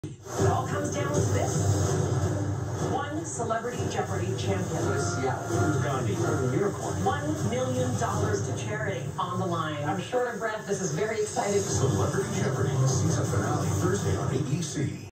It all comes down to this. One celebrity Jeopardy champion. Who's Gandhi? The unicorn. $1 million to charity on the line. I'm short of breath. This is very exciting. Celebrity Jeopardy season finale Thursday on ABC.